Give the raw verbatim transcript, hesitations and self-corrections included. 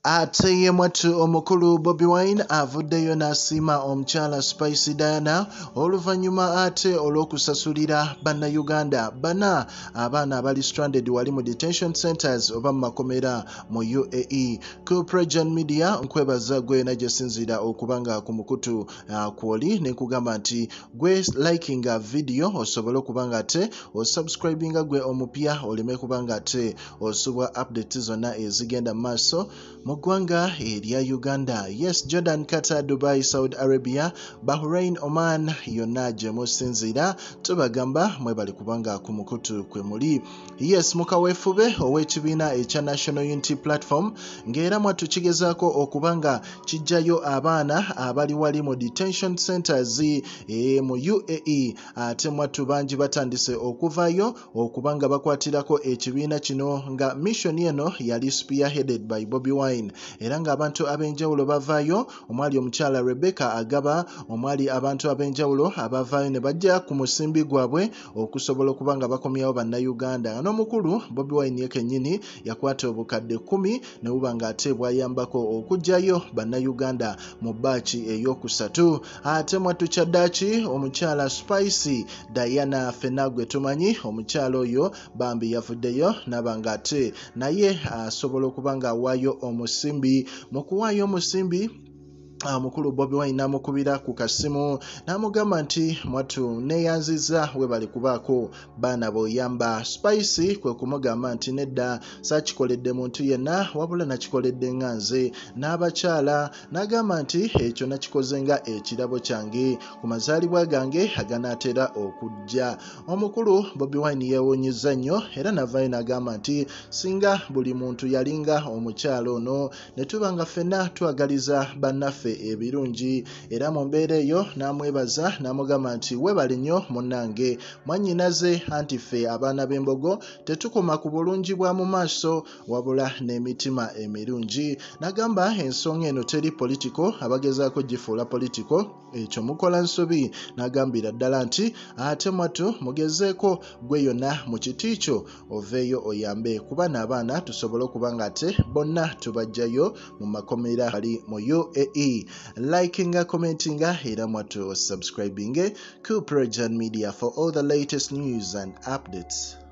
Ate ye mwatu omukulu Bobi Wine avuddeyo n'asiima omukyala Spice Diana oluvannyuma ate olw'okusasulira bannayuganda bana abaana abali stranded wali mu detention centers oba mu makomera mu U A E. Ku PROJOURN media nkwebaza gwe nagyesinzira okubanga ku mukutu uh, kwoli ne kugamba nti gwe likinga video osobole okubanga ate osubscribinga gwe omupya oleme kubanga ate osubwa updates zonna ezigenda maaso mu ggwanga erya Uganda. Yes, Jordan, Qatar, Dubai, Saudi Arabia, Bahrain, Oman yonna gye musinzira tubagamba mwebali kubanga ku mukutu kwe muli. Yes, mukaweefube ow'ekibiina ekya National Unity Platform ng'era mwatukigezaako okubanga kijjayo abaana abali wali mu detention centers e, mu U A E ate mwattu bangi batandise okuvaayo okubanga bakwatirako ekibiina kino nga mission eno yali spearheaded by Bobi Wine era nga abantu ab'enjawulo bavaayo omwali omukyala Rebecca Agaba omwali abantu ab'enjawulo abavaayo ne bajja ku musimbi gwabwe okusobola okubanga bakomyawo bannayuganda. N'omukulu Bobi Wine ye kennyini yakwata obukadde kumi ne buba nga ate bwayambako okujjayo bannayuganda mu baaci ey'okusatu. Ate mwattu kyaddaaki omukyala Spice Diana ffenna gwe tumanyi omukyala oyo bambi yavuddeyo n'aba nga ate naye asobola okubanga awaayo omusimbi mu kuwaayo omusimbi mukulu Bobi Wine namukubira ku kasimu namugamba nti mwattu neyanziza webali kubaako baana boyamba. Spice kwe kumugamba nti nedda saakikoledde muntu yenna wabula nakikoledde nga nze n'abakyala n'agamba nti ekyo nakikoze nga ekirabo kyange ku mazaalibwa gange aganaatera okujja. Omukulu Bobi Wine yeewuunyizza nnyo era navaayo n'agamba nti singa buli muntu yalinga omukyala ono ne tuba nga ffenna twagaliza bannaffe ebirungi era mu mbeera eyo n'amwebaza n'amugamba nti webale nnyo munnange mwannyinaze anti ffe abaana b'embogo tetukoma ku bulungi bwa mu maaso wabula n'emitima emirungi. N'agamba ensonga eno teri politiko abagezaako gifuula politiko ekyo mukola nsobi. N'agambira ddala nti ate mwattu mugezeeko gwe yonna mu kiti kyo oveeyo oyambe ku baana abaana tusobole okuba nga ate bonna tubajjayo mu makomera ali mu U A E. Likinga, commentinga era mwattu subscribinge ku PROJOURN media for all the latest news and updates.